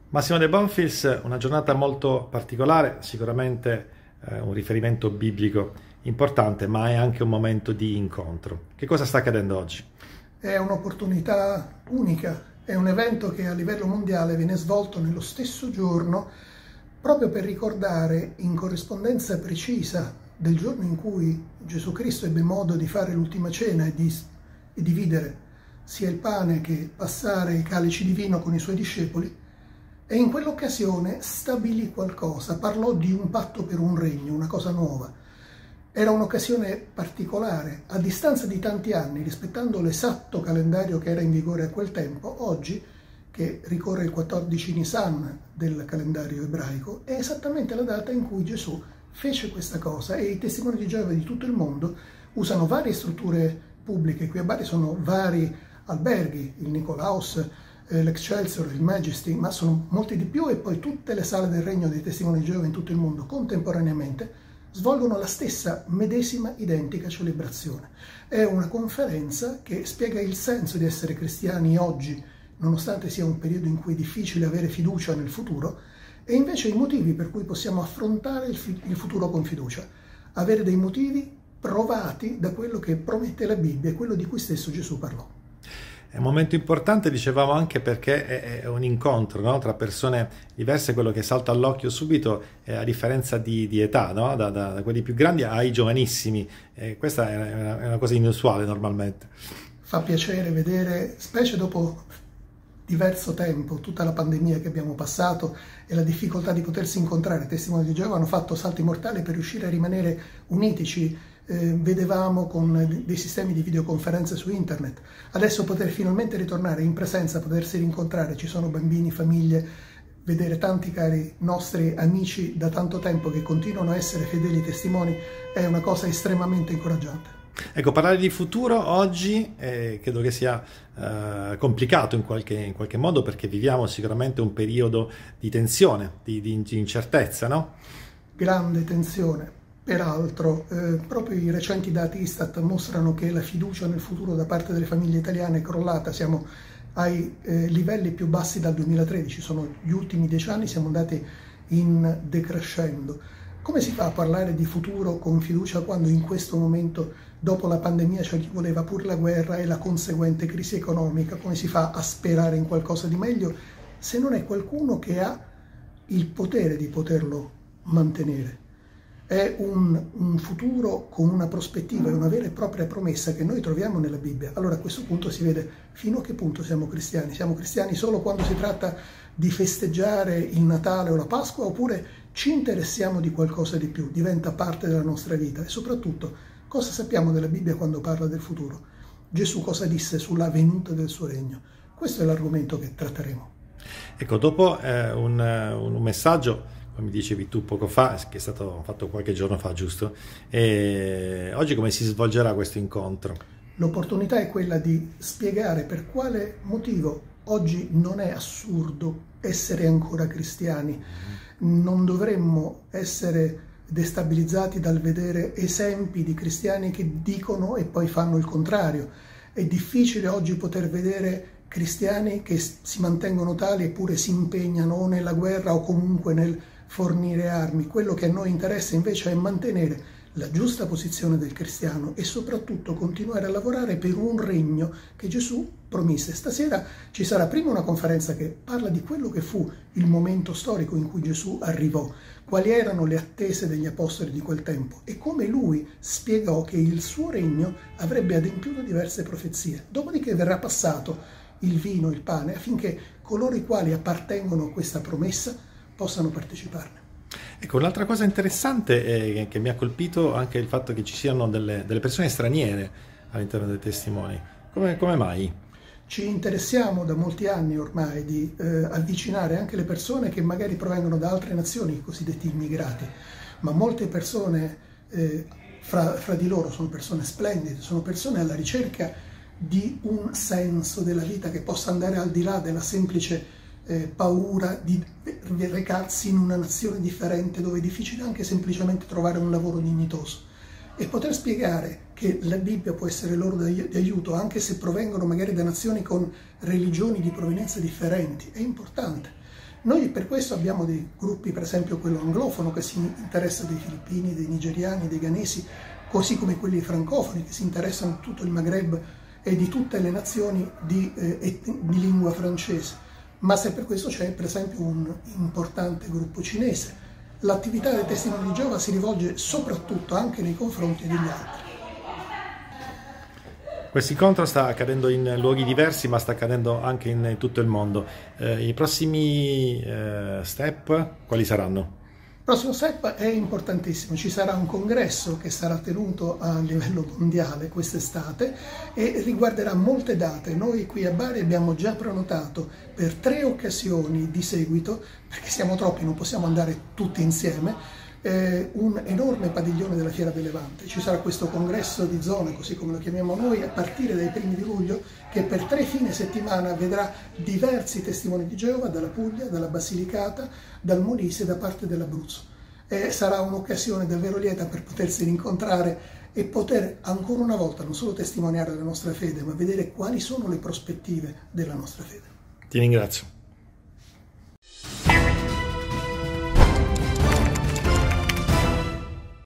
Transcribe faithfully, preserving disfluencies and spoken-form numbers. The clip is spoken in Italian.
Massimo De Bonfils, una giornata molto particolare, sicuramente eh, un riferimento biblico importante, ma è anche un momento di incontro. Che cosa sta accadendo oggi? È un'opportunità unica, è un evento che a livello mondiale viene svolto nello stesso giorno proprio per ricordare in corrispondenza precisa del giorno in cui Gesù Cristo ebbe modo di fare l'ultima cena e di e dividere sia il pane che passare i calici di vino con i suoi discepoli. E in quell'occasione stabilì qualcosa, parlò di un patto per un regno, una cosa nuova. Era un'occasione particolare, a distanza di tanti anni, rispettando l'esatto calendario che era in vigore a quel tempo, oggi, che ricorre il quattordici Nisan del calendario ebraico, è esattamente la data in cui Gesù fece questa cosa e i testimoni di Geova di tutto il mondo usano varie strutture pubbliche. Qui a Bari sono vari alberghi, il Nicolaus, l'Excelsior, il Majesty, ma sono molti di più, e poi tutte le sale del Regno dei Testimoni di Geova in tutto il mondo contemporaneamente svolgono la stessa medesima identica celebrazione. È una conferenza che spiega il senso di essere cristiani oggi, nonostante sia un periodo in cui è difficile avere fiducia nel futuro, e invece i motivi per cui possiamo affrontare il, il futuro con fiducia, avere dei motivi provati da quello che promette la Bibbia e quello di cui stesso Gesù parlò. È un momento importante, dicevamo, anche perché è un incontro, no? Tra persone diverse. Quello che salta all'occhio subito è a differenza di, di età, no? da, da, da quelli più grandi ai giovanissimi. E questa è una, è una cosa inusuale normalmente. Fa piacere vedere, specie dopo diverso tempo, tutta la pandemia che abbiamo passato e la difficoltà di potersi incontrare. I testimoni di Geova hanno fatto salti mortali per riuscire a rimanere uniti. Ci eh, vedevamo con dei sistemi di videoconferenze su internet. Adesso poter finalmente ritornare in presenza, potersi rincontrare, ci sono bambini, famiglie, vedere tanti cari nostri amici da tanto tempo che continuano a essere fedeli testimoni è una cosa estremamente incoraggiante. Ecco, parlare di futuro oggi eh, credo che sia eh, complicato in qualche, in qualche modo, perché viviamo sicuramente un periodo di tensione, di, di incertezza, no? Grande tensione. Peraltro, eh, proprio i recenti dati Istat mostrano che la fiducia nel futuro da parte delle famiglie italiane è crollata. Siamo ai eh, livelli più bassi dal duemilatredici, sono gli ultimi dieci anni, siamo andati in decrescendo. Come si fa a parlare di futuro con fiducia quando in questo momento, dopo la pandemia, c'è chi voleva pure la guerra e la conseguente crisi economica? Come si fa a sperare in qualcosa di meglio se non è qualcuno che ha il potere di poterlo mantenere? È un, un futuro con una prospettiva e una vera e propria promessa che noi troviamo nella Bibbia. Allora a questo punto si vede fino a che punto siamo cristiani. Siamo cristiani solo quando si tratta di festeggiare il Natale o la Pasqua, oppure ci interessiamo di qualcosa di più, diventa parte della nostra vita? E soprattutto, cosa sappiamo della Bibbia quando parla del futuro? Gesù cosa disse sulla venuta del suo regno? Questo è l'argomento che tratteremo. Ecco, dopo eh, un, un messaggio, come dicevi tu poco fa, che è stato fatto qualche giorno fa, giusto? E oggi come si svolgerà questo incontro? L'opportunità è quella di spiegare per quale motivo oggi non è assurdo essere ancora cristiani. Non dovremmo essere destabilizzati dal vedere esempi di cristiani che dicono e poi fanno il contrario. È difficile oggi poter vedere cristiani che si mantengono tali eppure si impegnano o nella guerra o comunque nel fornire armi. Quello che a noi interessa invece è mantenere la giusta posizione del cristiano e soprattutto continuare a lavorare per un regno che Gesù promise. Stasera ci sarà prima una conferenza che parla di quello che fu il momento storico in cui Gesù arrivò, quali erano le attese degli apostoli di quel tempo e come lui spiegò che il suo regno avrebbe adempiuto diverse profezie. Dopodiché verrà passato il vino, il pane, affinché coloro i quali appartengono a questa promessa possano parteciparne. Ecco, un'altra cosa interessante è che mi ha colpito anche il fatto che ci siano delle, delle persone straniere all'interno dei testimoni. Come, come mai? Ci interessiamo da molti anni ormai di eh, avvicinare anche le persone che magari provengono da altre nazioni, i cosiddetti immigrati, ma molte persone eh, fra, fra di loro sono persone splendide, sono persone alla ricerca di un senso della vita che possa andare al di là della semplice Eh, paura di recarsi in una nazione differente dove è difficile anche semplicemente trovare un lavoro dignitoso, e poter spiegare che la Bibbia può essere loro di aiuto anche se provengono magari da nazioni con religioni di provenienza differenti è importante. Noi per questo abbiamo dei gruppi, per esempio quello anglofono, che si interessa dei filippini, dei nigeriani, dei ghanesi, così come quelli francofoni che si interessano di tutto il Maghreb e di tutte le nazioni di, eh, di lingua francese. Ma se per questo c'è per esempio un importante gruppo cinese. L'attività dei testimoni di Geova si rivolge soprattutto anche nei confronti degli altri. Questo incontro sta accadendo in luoghi diversi, ma sta accadendo anche in tutto il mondo. Eh, I prossimi eh, step quali saranno? Il prossimo step è importantissimo, ci sarà un congresso che sarà tenuto a livello mondiale quest'estate e riguarderà molte date. Noi qui a Bari abbiamo già prenotato per tre occasioni di seguito, perché siamo troppi, non possiamo andare tutti insieme, eh, un enorme padiglione della Fiera del Levante. Ci sarà questo congresso di zona, così come lo chiamiamo noi, a partire dai primi di luglio, che per tre fine settimana vedrà diversi testimoni di Geova dalla Puglia, dalla Basilicata, dal Molise e da parte dell'Abruzzo. Eh, sarà un'occasione davvero lieta per potersi rincontrare e poter ancora una volta non solo testimoniare la nostra fede, ma vedere quali sono le prospettive della nostra fede. Ti ringrazio.